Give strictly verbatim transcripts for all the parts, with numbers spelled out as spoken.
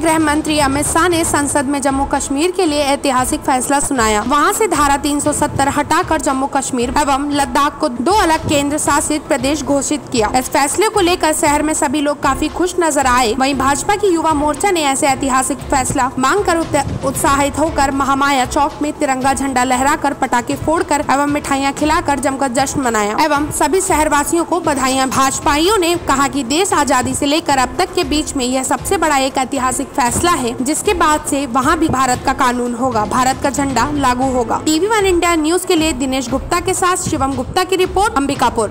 गृह मंत्री अमित शाह ने संसद में जम्मू कश्मीर के लिए ऐतिहासिक फैसला सुनाया। वहां से धारा तीन सौ सत्तर हटाकर जम्मू कश्मीर एवं लद्दाख को दो अलग केंद्र शासित प्रदेश घोषित किया। इस फैसले को लेकर शहर में सभी लोग काफी खुश नजर आए। वहीं भाजपा की युवा मोर्चा ने ऐसे ऐतिहासिक फैसला मांग कर उत्साहित होकर महामाया चौक में तिरंगा झंडा लहराकर, पटाखे फोड़कर एवं मिठाइयां खिलाकर जमकर जश्न मनाया एवं सभी शहरवासियों को बधाइयां। भाजपाइयों ने कहा कि देश आजादी से लेकर अब तक के बीच में यह सबसे बड़ा एक ऐतिहासिक फैसला है, जिसके बाद से वहां भी भारत का कानून होगा, भारत का झंडा लागू होगा। टीवी वन इंडिया न्यूज के लिए दिनेश गुप्ता के साथ शिवम गुप्ता की रिपोर्ट, अंबिकापुर।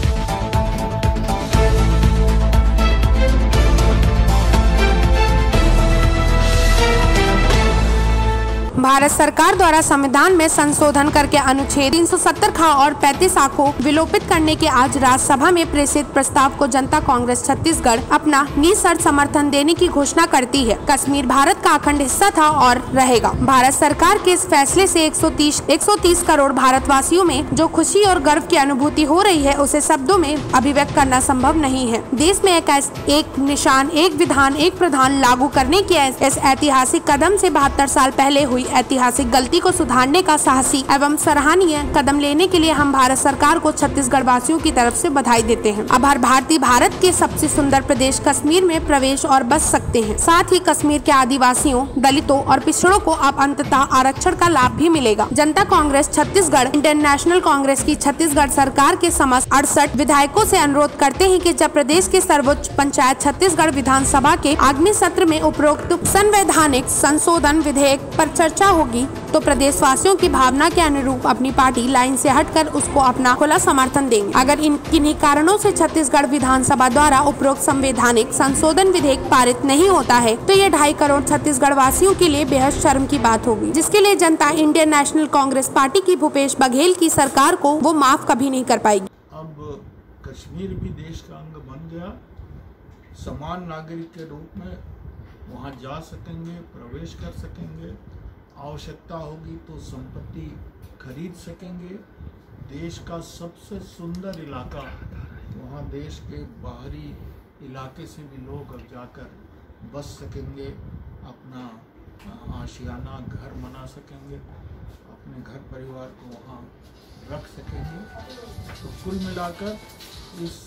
भारत सरकार द्वारा संविधान में संशोधन करके अनुच्छेद तीन सौ सत्तर खा और पैंतीस आ को विलोपित करने के आज राज्यसभा में प्रेषित प्रस्ताव को जनता कांग्रेस छत्तीसगढ़ अपना निःशर्त समर्थन देने की घोषणा करती है। कश्मीर भारत का अखंड हिस्सा था और रहेगा। भारत सरकार के इस फैसले से एक सौ तीस करोड़ भारतवासियों में जो खुशी और गर्व की अनुभूति हो रही है, उसे शब्दों में अभिव्यक्त करना संभव नहीं है। देश में एक, एक निशान, एक विधान, एक प्रधान लागू करने के इस ऐतिहासिक कदम से बहत्तर साल पहले हुई ऐतिहासिक गलती को सुधारने का साहसी एवं सराहनीय कदम लेने के लिए हम भारत सरकार को छत्तीसगढ़ वासियों की तरफ से बधाई देते हैं। अब हर भारतीय भारत के सबसे सुंदर प्रदेश कश्मीर में प्रवेश और बस सकते हैं। साथ ही कश्मीर के आदिवासियों, दलितों और पिछड़ों को अब अंततः आरक्षण का लाभ भी मिलेगा। जनता कांग्रेस छत्तीसगढ़ इंटरनेशनल कांग्रेस की छत्तीसगढ़ सरकार के समस्त अड़सठ विधायकों से अनुरोध करते हैं कि जब प्रदेश के सर्वोच्च पंचायत छत्तीसगढ़ विधानसभा के आगामी सत्र में उपरोक्त संवैधानिक संशोधन विधेयक पर चर्चा होगी तो प्रदेश वासियों की भावना के अनुरूप अपनी पार्टी लाइन से हटकर उसको अपना खुला समर्थन देंगे। अगर इन किन्हीं कारणों से छत्तीसगढ़ विधानसभा द्वारा उपरोक्त संवैधानिक संशोधन विधेयक पारित नहीं होता है तो ये ढाई करोड़ छत्तीसगढ़ वासियों के लिए बेहद शर्म की बात होगी, जिसके लिए जनता इंडियन नेशनल कांग्रेस पार्टी की भूपेश बघेल की सरकार को वो माफ कभी नहीं कर पाएगी। अब कश्मीर भी देश का अंग बन गया, समान नागरिक के रूप में वहाँ जा सकेंगे, प्रवेश कर सकेंगे, आवश्यकता होगी तो संपत्ति खरीद सकेंगे। देश का सबसे सुंदर इलाका, वहाँ देश के बाहरी इलाके से भी लोग अब जाकर बस सकेंगे, अपना आशियाना घर बना सकेंगे, अपने घर परिवार को वहाँ रख सकेंगे। तो कुल मिलाकर इस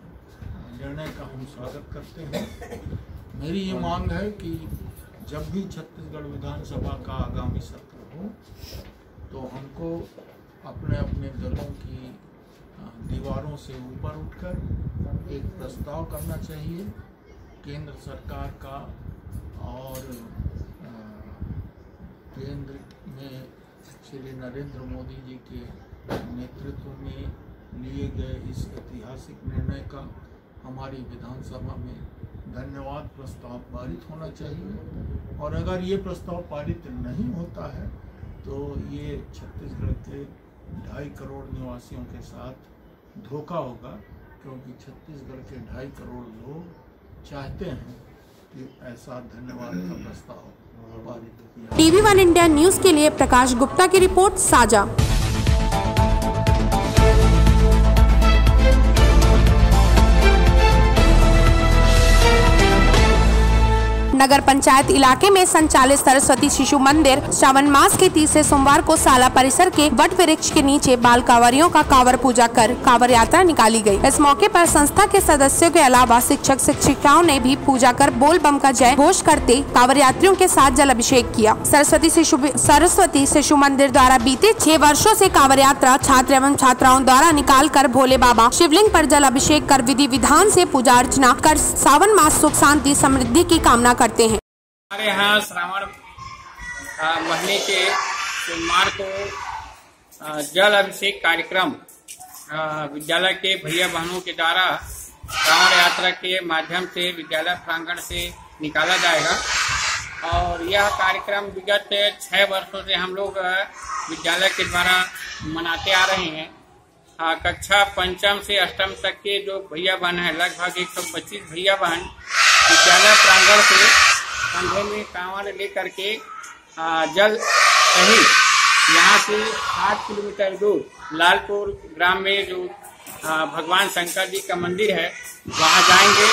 निर्णय का हम स्वागत करते हैं। मेरी ये मांग है कि जब भी छत्तीसगढ़ विधानसभा का आगामी सत्र हो तो हमको अपने अपने दलों की दीवारों से ऊपर उठकर एक प्रस्ताव करना चाहिए केंद्र सरकार का, और केंद्र में श्री नरेंद्र मोदी जी के नेतृत्व में लिए गए इस ऐतिहासिक निर्णय का हमारी विधानसभा में धन्यवाद प्रस्ताव पारित होना चाहिए। और अगर ये प्रस्ताव पारित नहीं होता है तो ये छत्तीसगढ़ के ढाई करोड़ निवासियों के साथ धोखा होगा, क्योंकि छत्तीसगढ़ के ढाई करोड़ लोग चाहते हैं कि ऐसा धन्यवाद का प्रस्ताव पारित किया। टीवी वन इंडिया न्यूज के लिए प्रकाश गुप्ता की रिपोर्ट, साझा। नगर पंचायत इलाके में संचालित सरस्वती शिशु मंदिर श्रावण मास के तीसरे सोमवार को साला परिसर के वट वृक्ष के नीचे बाल कांवरियों का कांवर पूजा कर कांवर यात्रा निकाली गई। इस मौके पर संस्था के सदस्यों के अलावा शिक्षक शिक्षिकाओं ने भी पूजा कर बोल बम का जय घोष करते कांवर यात्रियों के साथ जल अभिषेक किया। सरस्वती शिशु सरस्वती शिशु मंदिर द्वारा बीते छह वर्षों से कांवर यात्रा छात्र एवं छात्राओं द्वारा निकाल कर भोले बाबा शिवलिंग पर जल अभिषेक कर विधि विधान से पूजा अर्चना कर सावन मास सुख शांति समृद्धि की कामना करते हैं। हमारे यहाँ श्रावण महीने के सोमवार को जल अभिषेक कार्यक्रम विद्यालय के भैया बहनों के द्वारा कांवड़ यात्रा के माध्यम से विद्यालय प्रांगण से निकाला जाएगा। और यह कार्यक्रम विगत छह वर्षों से हम लोग विद्यालय के द्वारा मनाते आ रहे हैं। कक्षा पंचम से अष्टम तक के जो भैया बहन है, लगभग एक सौ पच्चीस भैया बहन विद्यालय प्रांगण से कंधे में कांवड़ लेकर के जल सहित यहाँ से सात किलोमीटर दूर लालपुर ग्राम में जो भगवान शंकर जी का मंदिर है वहाँ जाएंगे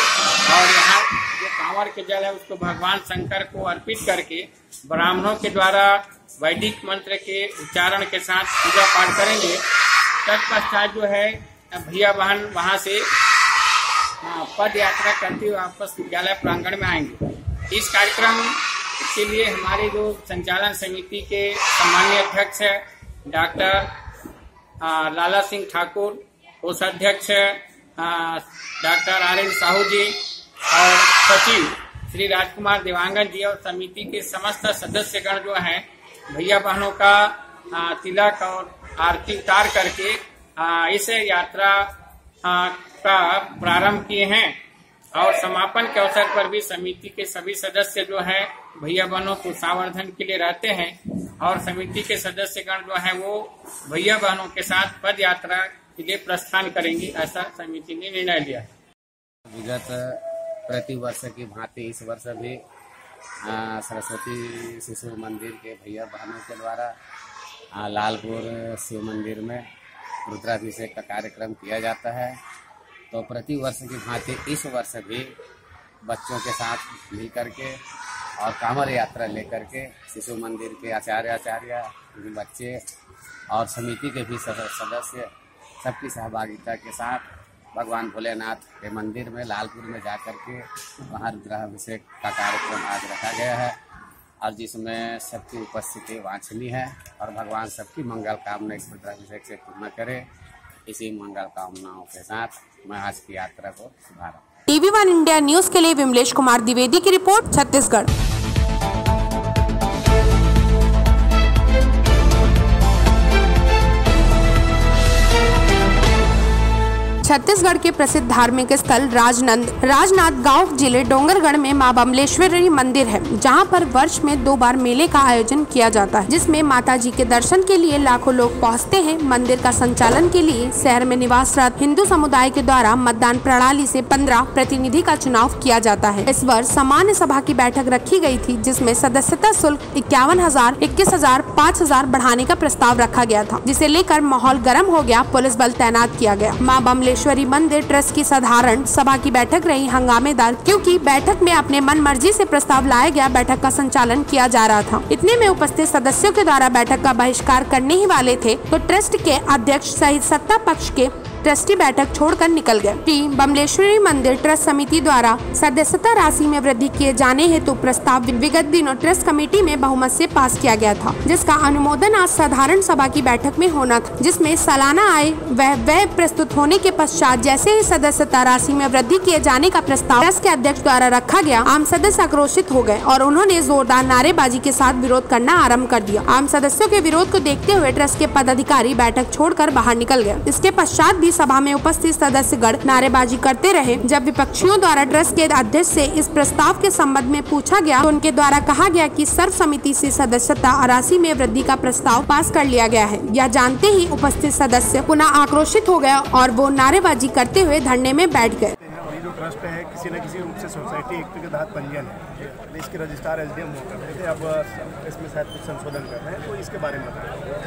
और यहाँ जो कांवर के जल है उसको भगवान शंकर को अर्पित करके ब्राह्मणों के द्वारा वैदिक मंत्र के उच्चारण के साथ पूजा पाठ करेंगे। तत्पश्चात जो है भैया बहन वहाँ से पद यात्रा करते हुए वापस विद्यालय प्रांगण में आएंगे। इस कार्यक्रम के लिए हमारे जो संचालन समिति के सम्मानीय अध्यक्ष है डॉक्टर लाला सिंह ठाकुर, कोषाध्यक्ष doctor R N Sahu ji और सचिव श्री राजकुमार देवांगन जी और समिति के समस्त सदस्यगण जो हैं भैया बहनों का आ, तिलक और आरती उतार करके आ, इस यात्रा आ, का प्रारंभ किए हैं। और समापन के अवसर पर भी समिति के सभी सदस्य जो है भैया बहनों को संवर्धन के लिए रहते हैं और समिति के सदस्यगण जो है वो भैया बहनों के साथ पद यात्रा के लिए प्रस्थान करेंगे, ऐसा समिति ने निर्णय लिया। विगत प्रति वर्ष की भांति इस वर्ष भी सरस्वती शिशु मंदिर के भैया बहनों के द्वारा आ, लालपुर शिव मंदिर में रुद्राभिषेक का कार्यक्रम किया जाता है। तो प्रति वर्ष की भांति इस वर्ष भी बच्चों के साथ मिल करके और कांवर यात्रा लेकर के शिशु मंदिर के आचार्य आचार्य बच्चे और समिति के भी सदस्य सबकी सहभागिता के साथ भगवान भोलेनाथ के मंदिर में लालपुर में जाकर के वहाँ रुद्राभिषेक का कार्यक्रम आज रखा गया है और जिसमें सबकी उपस्थिति वांछनीय है और भगवान सबकी मंगल कामना इस रुद्राभिषेक से पूर्ण करे। इसी मंगल कामनाओं के साथ मैं आज की यात्रा को शुभारंभ। टीवी वन इंडिया न्यूज के लिए विमलेश कुमार द्विवेदी की रिपोर्ट, छत्तीसगढ़। छत्तीसगढ़ के प्रसिद्ध धार्मिक स्थल राजनंद राजनांद गांव जिले डोंगरगढ़ में मां बमलेश्वरी मंदिर है, जहां पर वर्ष में दो बार मेले का आयोजन किया जाता है, जिसमें माता जी के दर्शन के लिए लाखों लोग पहुंचते हैं। मंदिर का संचालन के लिए शहर में निवासरत हिंदू समुदाय के द्वारा मतदान प्रणाली से पंद्रह प्रतिनिधि का चुनाव किया जाता है। इस वर्ष सामान्य सभा की बैठक रखी गयी थी, जिसमें सदस्यता शुल्क इक्यावन हजार इक्कीस हजार पाँच हजार बढ़ाने का प्रस्ताव रखा गया था, जिसे लेकर माहौल गर्म हो गया। पुलिस बल तैनात किया गया। मां बमलेश्वरी मंदिर ट्रस्ट की साधारण सभा की बैठक रही हंगामेदार, क्योंकि बैठक में अपने मन मर्जी से प्रस्ताव लाया गया बैठक का संचालन किया जा रहा था। इतने में उपस्थित सदस्यों के द्वारा बैठक का बहिष्कार करने ही वाले थे तो ट्रस्ट के अध्यक्ष सहित सत्ता पक्ष के ट्रस्टी बैठक छोड़कर निकल गए। श्री बमलेश्वरी मंदिर ट्रस्ट समिति द्वारा सदस्यता राशि में वृद्धि किए जाने हेतु प्रस्ताव विगत दिनों ट्रस्ट कमेटी में बहुमत से पास किया गया था, जिसका अनुमोदन आज साधारण सभा की बैठक में होना था, जिसमें सालाना आय वह व्यय प्रस्तुत होने के पश्चात जैसे ही सदस्यता राशि में वृद्धि किए जाने का प्रस्ताव ट्रस्ट के अध्यक्ष द्वारा रखा गया, आम सदस्य आक्रोशित हो गए और उन्होंने जोरदार नारेबाजी के साथ विरोध करना आरम्भ कर दिया। आम सदस्यों के विरोध को देखते हुए ट्रस्ट के पदाधिकारी बैठक छोड़कर बाहर निकल गए। इसके पश्चात भी सभा में उपस्थित सदस्यगण नारेबाजी करते रहे। जब विपक्षियों द्वारा ट्रस्ट के अध्यक्ष से इस प्रस्ताव के संबंध में पूछा गया तो उनके द्वारा कहा गया कि सर्व समिति से सदस्यता राशि में वृद्धि का प्रस्ताव पास कर लिया गया है। यह जानते ही उपस्थित सदस्य पुनः आक्रोशित हो गया और वो नारेबाजी करते हुए धरने में बैठ गए। जो ट्रस्ट है किसी न किसी रूप से सोसाइटी एक्ट के तहत पंजीयन है, इसके रजिस्ट्रार एसडीएम हुआ करते थे, अब इसमें शायद कुछ संशोधन कर रहे हैं, तो इसके बारे में बताएं।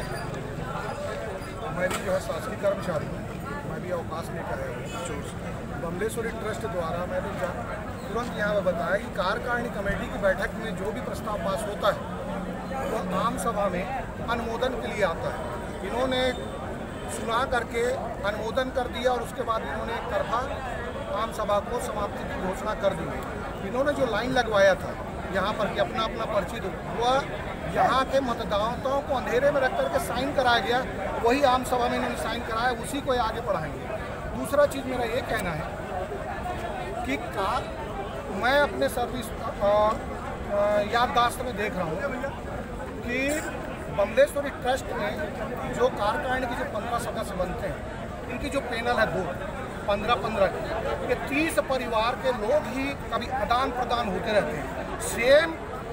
मैं भी जो है शासकीय कर्मचारी हूँ, मैं भी अवकाश लेकर आया हूँ। बमलेश्वरी ट्रस्ट द्वारा मैंने तुरंत यहाँ पर बताया कि कार्यकारिणी कमेटी की बैठक में जो भी प्रस्ताव पास होता है वो आम सभा में अनुमोदन के लिए आता है। इन्होंने सुना करके अनुमोदन कर दिया और उसके बाद इन्होंने एक तरफा आम सभा को समाप्ति की घोषणा कर दी। इन्होंने जो लाइन लगवाया था यहाँ पर कि अपना अपना पर्ची दो, वह यहाँ के मतदाताओं को अंधेरे में रख करके साइन कराया गया, वही आम सभा में इन्होंने साइन कराया, उसी को आगे बढ़ाएंगे। दूसरा चीज़ मेरा ये कहना है कि का मैं अपने सर्विस याददाश्त में देख रहा हूँ कि बमलेश्वरी ट्रस्ट में जो कार्यकारिणी के जो पंद्रह सदस्य बनते हैं, इनकी जो पैनल है दो पंद्रह पंद्रह के तीस परिवार के लोग ही कभी आदान प्रदान होते रहते हैं। सेम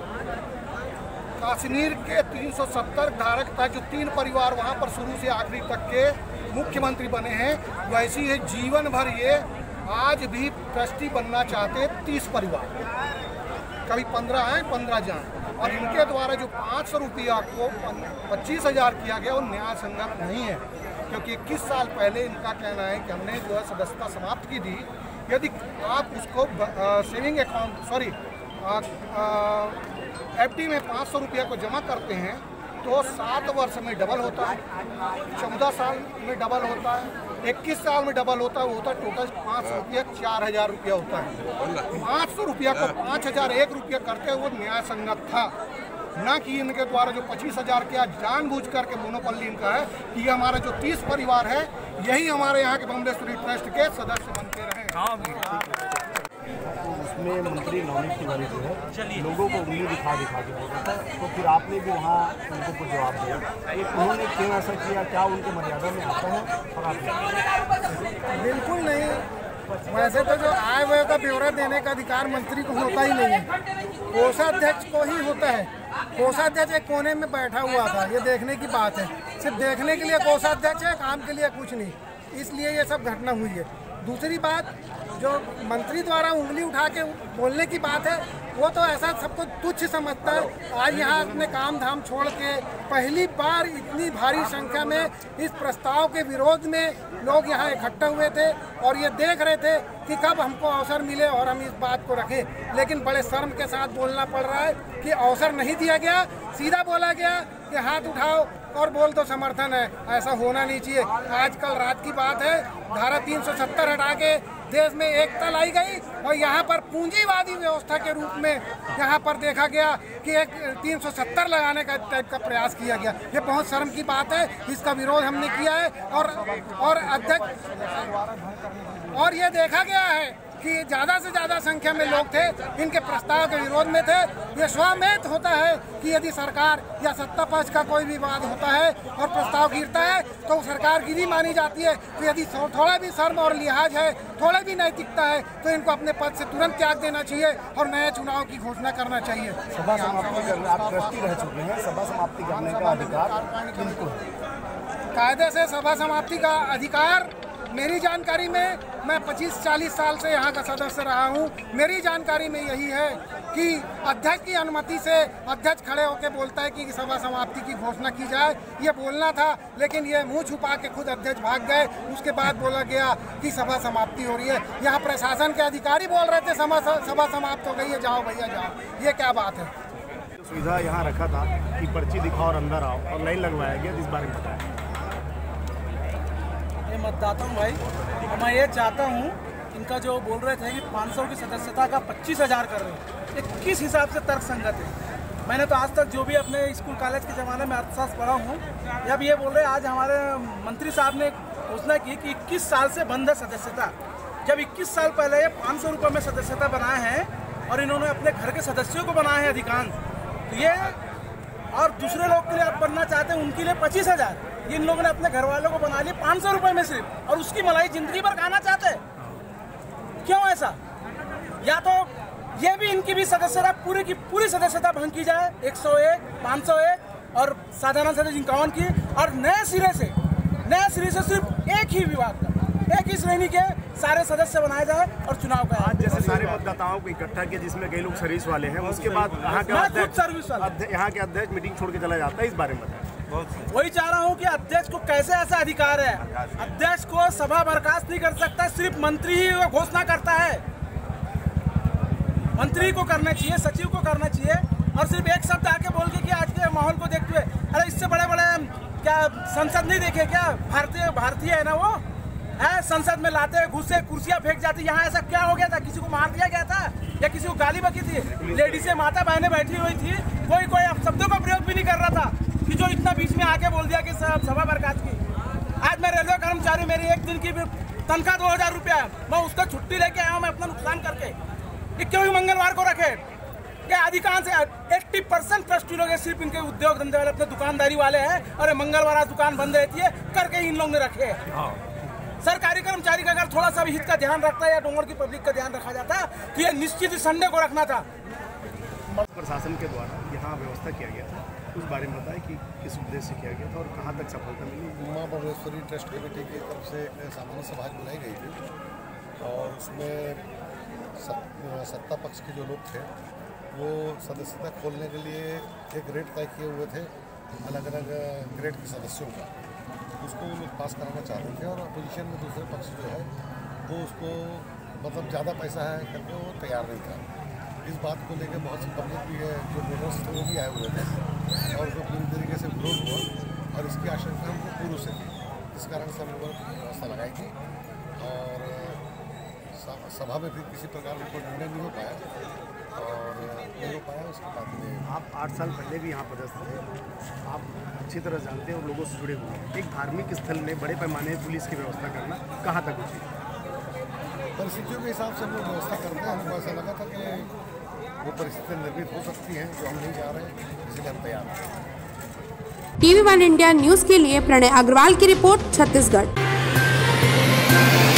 कश्मीर के तीन सौ सत्तर धारक था, जो तीन परिवार वहाँ पर शुरू से आखिरी तक के मुख्यमंत्री बने हैं, वैसी है जीवन भर ये आज भी ट्रस्टी बनना चाहते तीस परिवार, कभी पंद्रह हैं पंद्रह जाएँ। और इनके द्वारा जो पाँच सौ रुपया को पच्चीस हज़ार किया गया वो न्याय संगत नहीं है, क्योंकि इक्कीस साल पहले इनका कहना है कि हमने जो है सदस्यता समाप्त की थी, यदि आप उसको saving account sorry F D में पाँच सौ रुपया को जमा करते हैं तो सात वर्ष में डबल होता है, चौदह साल में डबल होता है, इक्कीस साल में डबल होता है। वो होता है टोटल पाँच सौ रुपया चार हजार रुपया होता है। पाँच सौ रुपया को पाँच हजार एक रुपया करके वो न्याय संगत था, न कि इनके द्वारा जो पच्चीस हजार किया जानबूझ करके मोनोपल्ली इनका है कि हमारा जो तीस परिवार है यही हमारे यहाँ के बमलेश्वरी ट्रस्ट के सदस्य बनते रहे। उसमें मंत्री नवनीत तिवारी जो है लोगों को उंगली दिखा दिखा के बोलता है, तो फिर आपने भी वहाँ उनको कुछ जवाब दिया, ये उन्होंने क्यों ऐसा किया, क्या उनके मर्यादा में आता है? और आप बिल्कुल नहीं, वैसे तो जो आय व्यय का ब्यौरा देने का अधिकार मंत्री को होता ही नहीं है, कोषाध्यक्ष को ही होता है। कोषाध्यक्ष एक कोने में बैठा हुआ था, ये देखने की बात है, सिर्फ देखने के लिए कोषाध्यक्ष है, काम के लिए कुछ नहीं, इसलिए ये सब घटना हुई है। दूसरी बात, जो मंत्री द्वारा उंगली उठा के बोलने की बात है, वो तो ऐसा सबको तुच्छ समझता है। आज यहाँ अपने काम धाम छोड़ के पहली बार इतनी भारी संख्या में इस प्रस्ताव के विरोध में लोग यहाँ इकट्ठा हुए थे और ये देख रहे थे कि कब हमको अवसर मिले और हम इस बात को रखें। लेकिन बड़े शर्म के साथ बोलना पड़ रहा है कि अवसर नहीं दिया गया, सीधा बोला गया कि हाथ उठाओ और बोल तो समर्थन है। ऐसा होना नहीं चाहिए। आज कल रात की बात है, धारा तीन सौ सत्तर हटा के देश में एकता लाई गई और यहाँ पर पूंजीवादी व्यवस्था के रूप में यहाँ पर देखा गया कि एक तीन सौ सत्तर लगाने का टाइप का प्रयास किया गया। ये बहुत शर्म की बात है, इसका विरोध हमने किया है और और अध्यक्ष और ये देखा गया है कि ज़्यादा से ज़्यादा संख्या में लोग थे इनके प्रस्ताव के विरोध में थे। ये स्वमेत होता है कि यदि सरकार या सत्ता पक्ष का कोई विवाद होता है और प्रस्ताव गिरता है तो सरकार गिरी मानी जाती है। तो यदि थोड़ा भी शर्म और लिहाज है, थोड़ा भी नैतिकता है, तो इनको अपने पद से तुरंत त्याग देना चाहिए और नए चुनाव की घोषणा करना चाहिए। सभा समाप्ति करने, आप ट्रस्टी रह चुके हैं, सभा समाप्ति करने का अधिकार किनको है? कायदे से सभा समाप्ति का अधिकार मेरी जानकारी में, मैं पच्चीस चालीस साल से यहाँ का सदस्य रहा हूँ, मेरी जानकारी में यही है कि अध्यक्ष की अनुमति से अध्यक्ष खड़े होकर बोलता है कि सभा समाप्ति की घोषणा की जाए। ये बोलना था, लेकिन ये मुंह छुपा के खुद अध्यक्ष भाग गए। उसके बाद बोला गया कि सभा समाप्ति हो रही है। यहाँ प्रशासन के अधिकारी बोल रहे थे सभा सभा समाप्त हो गई है, जाओ भैया जाओ। ये क्या बात है? सुविधा यहाँ रखा था कि पर्ची दिखाओ और अंदर आओ और लाइन लगवाया गया, इस बारे में बताया। मतदाता हूँ भाई, मैं ये चाहता हूँ, इनका जो बोल रहे थे कि पाँच सौ की सदस्यता का पच्चीस हजार कर रहे हैं, ये किस हिसाब से तर्क संगत है? मैंने तो आज तक जो भी अपने स्कूल कॉलेज के ज़माने में अर्थशास्त्र पढ़ा हूँ, जब ये बोल रहे आज हमारे मंत्री साहब ने घोषणा की कि इक्कीस साल से बंद है सदस्यता। जब इक्कीस साल पहले ये पाँच सौ रुपये में सदस्यता बनाए हैं और इन्होंने अपने घर के सदस्यों को बनाए हैं अधिकांश, तो ये और दूसरे लोग के लिए आप बनना चाहते हैं उनके लिए पच्चीस हजार इन लोगों ने अपने घर वालों को बना लिए पाँच सौ रुपये में सिर्फ, और उसकी मलाई जिंदगी भर खाना चाहते हैं। क्यों ऐसा? या तो ये भी इनकी भी सदस्यता पूरी की पूरी सदस्यता भंग की जाए, एक सौ एक, पाँच सौ एक और साधारण सदस्य इक्यावन की, और नए सिरे से नए सिरे से सिर्फ एक ही विभाग का, एक ही श्रेणी के सारे सदस्य बनाए जाए और चुनाव का। आज जैसे सारे मतदाताओं को इकट्ठा किया जिसमें कई लोग सर्विस वाले हैं, उसके बाद यहाँ के अध्यक्ष यहाँ के अध्यक्ष मीटिंग छोड़ के चला जाता है, इस बारे में बताएं। वही चाह रहा हूँ कि अध्यक्ष को कैसे ऐसा अधिकार है? अध्यक्ष को सभा बर्खास्त नहीं कर सकता, सिर्फ मंत्री ही घोषणा करता है। मंत्री को करना चाहिए, सचिव को करना चाहिए, और सिर्फ एक शब्द आके बोल के कि आज के माहौल को देखते हुए, अरे इससे बड़े बड़े क्या संसद नहीं देखे क्या? भारतीय भारतीय है ना वो है, संसद में लाते घुसे कुर्सियां फेंक जाती। यहाँ ऐसा क्या हो गया था? किसी को मार दिया गया था या किसी को गाली बकी थी? लेडीजें माता बहनें बैठी हुई थी, कोई कोई शब्दों का प्रयोग भी नहीं कर रहा था कि जो इतना बीच में आके बोल दिया कि सभा बर्खास्त की। आज मैं रेलवे कर्मचारी, मेरी एक दिन की तनख्वाह दो हजार रुपया है, मैं उसका छुट्टी लेके आया हूँ मैं अपना नुकसान करके। ये क्यों ही मंगलवार को रखे? क्या अधिकांश अस्सी परसेंट ट्रस्टी लोग सिर्फ इनके उद्योग धंधे वाले अपने दुकानदारी वाले हैं, और मंगलवार आज दुकान बंद रहती है करके इन लोगों ने रखे। सरकारी कर्मचारी का अगर थोड़ा सा भी हित का ध्यान रखता है या डोंगर की पब्लिक का ध्यान रखा जाता तो ये निश्चित ही संडे को रखना था। प्रशासन के द्वारा यहाँ व्यवस्था किया गया था, उस बारे में बताएं कि किस उद्देश्य से किया गया था और कहाँ तक सफलता मिली? माँ बमलेश्वरी ट्रस्ट कमेटी की तरफ से सामान्य सभा बुलाई गई थी और उसमें सत्ता पक्ष के जो लोग थे वो सदस्यता खोलने के लिए एक रेट तय किए हुए थे अलग अलग ग्रेड के सदस्यों का, उसको वो लोग पास कराना चाहते थे, और अपोजिशन में दूसरे पक्ष जो है वो उसको मतलब ज़्यादा पैसा है करके वो तैयार नहीं था। इस बात को लेकर बहुत सी पब्लिक भी है, जो वोटर्स थे वो भी आए हुए थे और जो पूरी तरीके से विरोध हुआ और इसकी आशंका हमको पूर्व से थी, इस कारण से हम लोगों ने व्यवस्था लगाई थी और सभा में भी किसी प्रकार का कोई निर्णय नहीं हो पाया और नहीं हो पाया। उसके बाद में आप आठ साल पहले भी यहाँ पदस्थ थे, आप अच्छी तरह जानते हैं और लोगों से जुड़े हुए हैं। एक धार्मिक स्थल में बड़े पैमाने पर पुलिस की व्यवस्था करना कहाँ तक उचित? परिस्थितियों के हिसाब से हम लोग व्यवस्था करते हैं। हमको ऐसा लगा था कि वो परिस्थितियाँ निर्मित हो सकती हैं जो हम नहीं जा रहे हैं, इसलिए हम तैयार हैं। टीवी वन इंडिया न्यूज़ के लिए प्रणय अग्रवाल की रिपोर्ट, छत्तीसगढ़।